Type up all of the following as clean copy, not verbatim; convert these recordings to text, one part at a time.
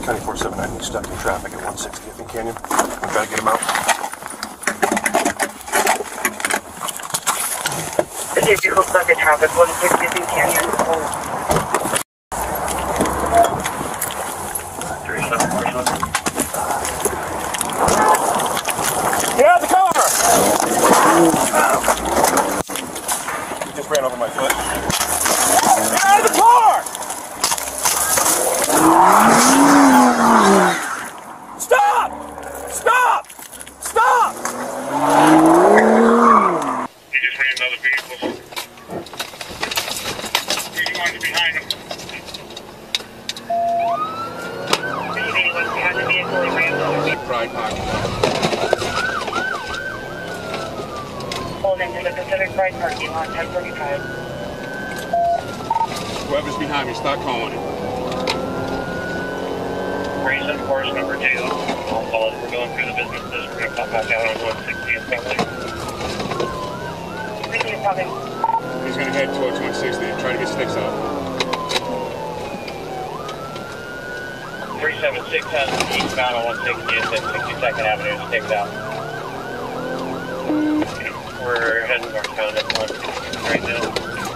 County 479, he's stuck in traffic at 160th and Canyon. I'm trying to get him out. This vehicle stuck in traffic, 160th and Canyon. Get out of the car! He just ran over my foot. Get out of the car! Stop! Stop! Stop! He just ran another vehicle. He's going behind him. Anyone behind the vehicle, he ran another vehicle. Pride parking lot. Holding to the Pacific Pride parking lot, 1045. Whoever's behind me, start calling it. Reason course number 2. I'll call it. We're going through the business district. We're going to pop back out on 160 and something. Everything is coming. He's going to head towards 160 and try to get sticks out. 376 has eastbound on 160 and then 62nd Avenue sticks out. We're heading northbound at 160 right now.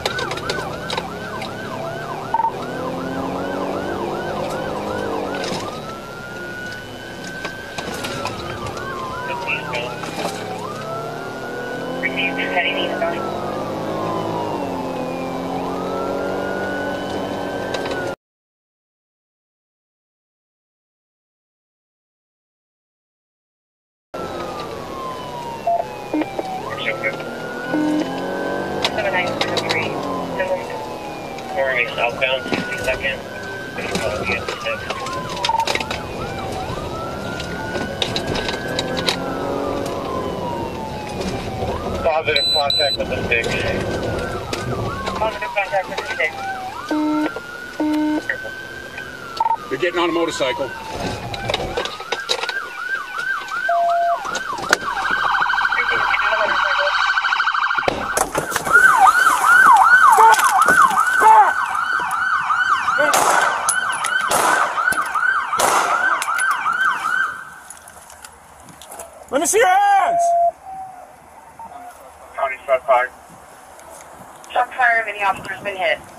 Received, heading eastbound. Pouring southbound 62nd. Positive contact with the stick. Positive contact with the stick. They're getting on a motorcycle. Let me see your hands! County 5. Shock fire of any officer's been hit.